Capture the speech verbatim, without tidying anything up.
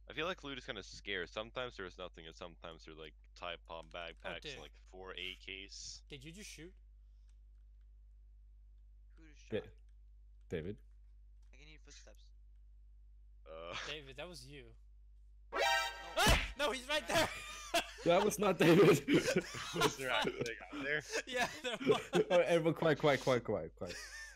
I feel like loot is kind of scarce. Sometimes there's nothing, and sometimes there's like Tide Pod backpacks dude. and like four A Ks. Did you just shoot? Who just shot? Da- David. I can hear footsteps. Uh, David, that was you. No, Ah! No, he's right there! That was not David. was there actually a guy there? Yeah, there was. Oh, everyone, quiet, quiet, quiet, quiet, quiet.